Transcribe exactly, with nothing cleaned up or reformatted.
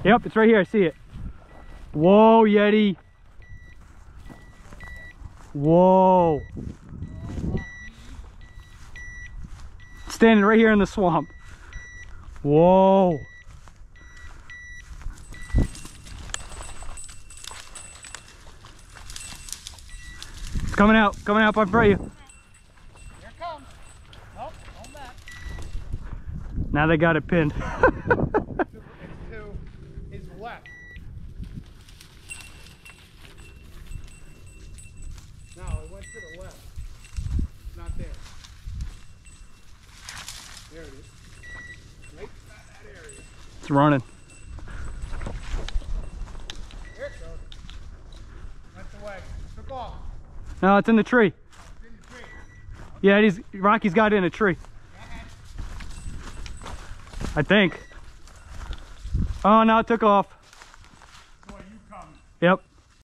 Yep, it's right here. I see it. Whoa, Yeti. Whoa. Standing right here in the swamp. Whoa. It's coming out, coming out in front of you. Here it comes. Nope, on that. Now they got it pinned. It's to his left. No, it went to the left. It's not there. There it is. Right in that area. It's running. There it goes. That's the way. Took off. No, it's in the tree. It's in the tree. Yeah, he's, Rocky's got it in a tree. I think. Oh, no, it took off. Boy, you come. Yep.